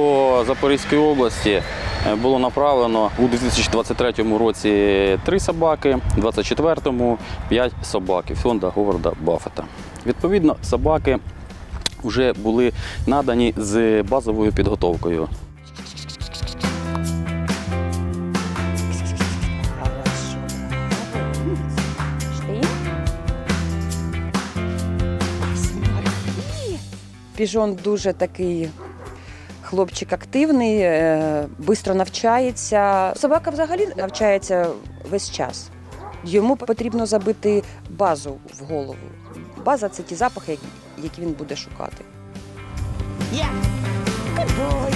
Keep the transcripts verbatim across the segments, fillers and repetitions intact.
По Запорізькій області було направлено у дві тисячі двадцять третьому році три собаки, у дві тисячі двадцять четвертому – п'ять собак від фонду Говарда Баффета. Відповідно, собаки вже були надані з базовою підготовкою. Піжон дуже такий хлопчик активний, швидко навчається. Собака взагалі навчається весь час. Йому потрібно забити базу в голову. База – це ті запахи, які він буде шукати. Yeah. Good boy.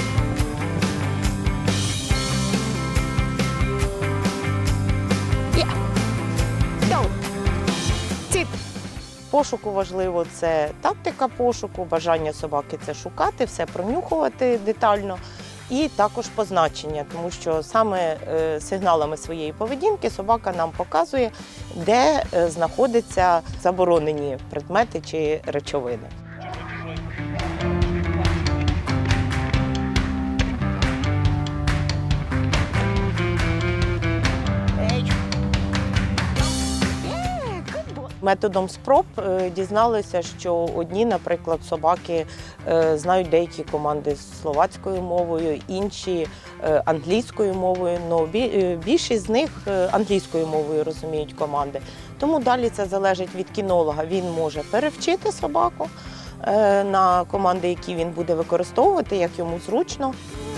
Yeah. Go. Sit. Пошуку важливо – це тактика пошуку, бажання собаки – це шукати, все пронюхувати детально. І також позначення, тому що саме сигналами своєї поведінки собака нам показує, де знаходяться заборонені предмети чи речовини. Методом спроб дізналися, що одні, наприклад, собаки знають деякі команди словацькою мовою, інші англійською мовою, але більшість з них англійською мовою розуміють команди. Тому далі це залежить від кінолога. Він може перевчити собаку на команди, які він буде використовувати, як йому зручно.